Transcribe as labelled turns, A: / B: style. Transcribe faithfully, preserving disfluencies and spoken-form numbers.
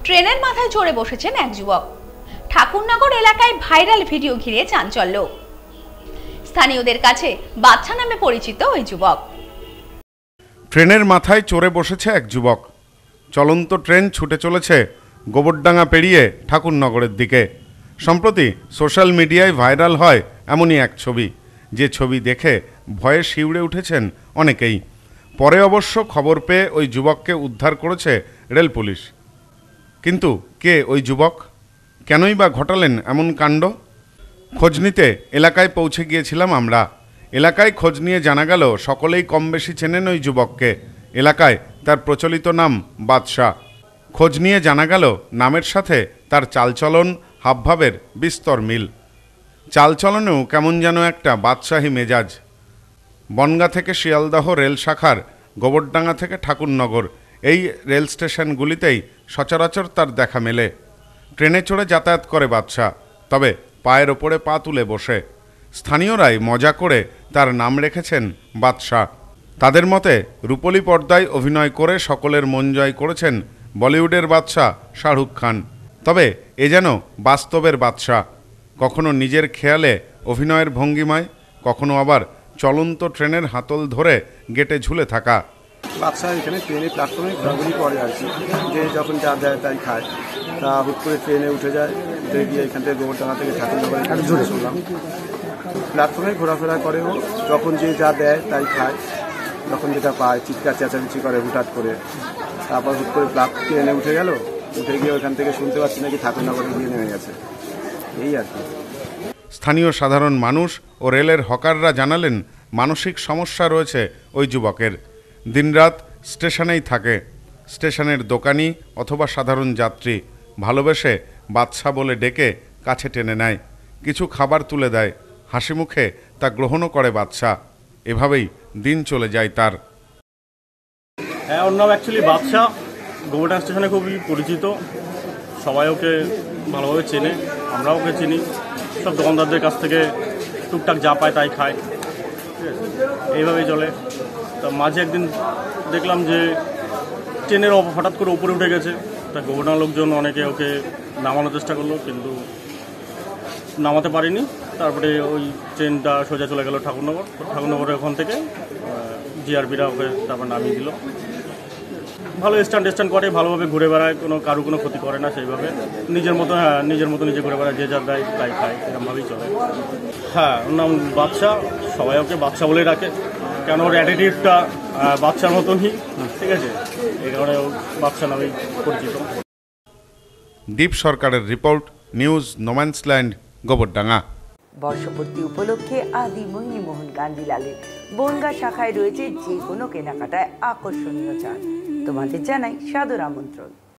A: ট্রেনের মাথায় চড়ে বসেছেন এক যুবক। ঠাকুরনগর এলাকায় ভাইরাল ভিডিও ঘিরে চাঞ্চল্য। স্থানীয়দের কাছে বাচ্চা নামে পরিচিত ওই যুবক।
B: ট্রেনের মাথায় চড়ে বসেছে এক যুবক। চলন্ত ট্রেন ছুটে চলেছে গোবরডাঙ্গা পেরিয়ে ঠাকুরনগরের দিকে। সম্প্রতি সোশ্যাল মিডিয়ায় ভাইরাল হয় এমনই এক ছবি, যে ছবি দেখে ভয়ে শিউরে উঠেছেন অনেকেই। পরে অবশ্য খবর পেয়ে ওই যুবককে উদ্ধার করেছে রেল পুলিশ। কিন্তু কে ওই যুবক, কেনই বা ঘটালেন এমন কাণ্ড? খোঁজ নিতে এলাকায় পৌঁছে গিয়েছিলাম আমরা। এলাকায় খোঁজ নিয়ে জানা গেল সকলেই কম বেশি চেনেন ওই যুবককে। এলাকায় তার প্রচলিত নাম বাদশাহ। খোঁজ নিয়ে জানা গেল নামের সাথে তার চালচলন হাবভাবের বিস্তর মিল। চালচলনেও কেমন যেন একটা বাদশাহী মেজাজ। বনগাঁ থেকে শিয়ালদহ রেল শাখার গোবরডাঙ্গা থেকে ঠাকুরনগর এই রেল স্টেশনগুলিতেই সচরাচর তার দেখা মেলে। ট্রেনে চড়ে যাতায়াত করে বাদশাহ, তবে পায়ের ওপরে পা তুলে বসে। স্থানীয়রাই মজা করে তার নাম রেখেছেন বাদশাহ। তাদের মতে রূপলী পর্দায় অভিনয় করে সকলের মন জয় করেছেন বলিউডের বাদশাহ শাহরুখ খান। তবে এ যেন বাস্তবের বাদশাহ, কখনো নিজের খেয়ালে অভিনয়ের ভঙ্গিমায়, কখনো আবার চলন্ত ট্রেনের হাতল ধরে গেটে ঝুলে থাকা।
C: বাদশাহ এখানে ট্রেনে প্ল্যাটফর্মে ঘোরাঘুরি করে আর কি, যে যখন যা দেয় তাই খায়। তা হুট করে ট্রেনে উঠে যায়, উঠে গিয়ে এখান থেকে গোবরডাঙ্গা থেকে ঠাকুরনগর এখানে ঝুলে শুনলাম প্ল্যাটফর্মে ঘোরাফেরা করে। ও যখন যে যা দেয় তাই খায়, যখন যেটা পায় চিৎকার চেঁচামেচি করে হুটহাট করে। তারপর হুট করে প্ল্যাট ট্রেনে উঠে গেল, উঠে গিয়ে ওখান থেকে শুনতে পাচ্ছি নাকি ঠাকুরনগরে গিয়ে নেমে গেছে, এই আর কি।
B: স্থানীয় সাধারণ মানুষ ও রেলের হকাররা জানালেন মানসিক সমস্যা রয়েছে ওই যুবকের। দিনরাত স্টেশনেই থাকে। স্টেশনের দোকানি অথবা সাধারণ যাত্রী ভালোবেসে বাদশা বলে ডেকে কাছে টেনে নেয়, কিছু খাবার তুলে দেয়, হাসি মুখে তা গ্রহণও করে বাদশা। এভাবেই দিন চলে যায় তার।
D: হ্যাঁ, ওর নাম অ্যাকচুয়ালি বাদশা। গোবরডাঙ্গা স্টেশনে খুবই পরিচিত, সবাই ওকে ভালোভাবে চেনে, আমরাও ওকে চিনি। সব দোকানদারদের কাছ থেকে টুকটাক যা পায় তাই খায়, ঠিক আছে, এইভাবেই চলে। তা মাঝে একদিন দেখলাম যে ট্রেনের হঠাৎ করে উপরে উঠে গেছে। তা গোবরডাঙ্গার লোকজন অনেকে ওকে নামানোর চেষ্টা করলো, কিন্তু নামাতে পারিনি। তারপরে ওই ট্রেনটা সোজা চলে গেল ঠাকুরনগর। ঠাকুরনগরের ওখান থেকে জিআরপিরা ওকে তারপর নামিয়ে দিল। ভালো স্ট্যান্ড স্ট্যান্ড করে, ভালোভাবে ঘুরে বেড়ায়, কোনো কারো কোনো ক্ষতি করে না সেইভাবে। নিজের মতো হ্যাঁ নিজের মতো নিজে ঘুরে বেড়ায়, যে যা দেয় তাই খায়, এরকমভাবেই চলে। হ্যাঁ, ওর নাম বাদশা, সবাই ওকে বাদশা বলেই রাখে, কেন ওর অ্যাটিটিউডটা বাদশার মতনই, ঠিক আছে, এই কারণে ও বাদশা নামেই পরিচিত।
B: দীপ সরকারের রিপোর্ট, নিউজ নোম্যান্সল্যান্ড, গোবরডাঙ্গা।
E: বর্ষপূর্তি উপলক্ষে আদি মোহিনীমোহন গান্ধীলালের বনগাঁ শাখায় রয়েছে যে কোনো কেনাকাটায় আকর্ষণীয় ছাড়। তোমাদের জানাই সাদর আমন্ত্রণ।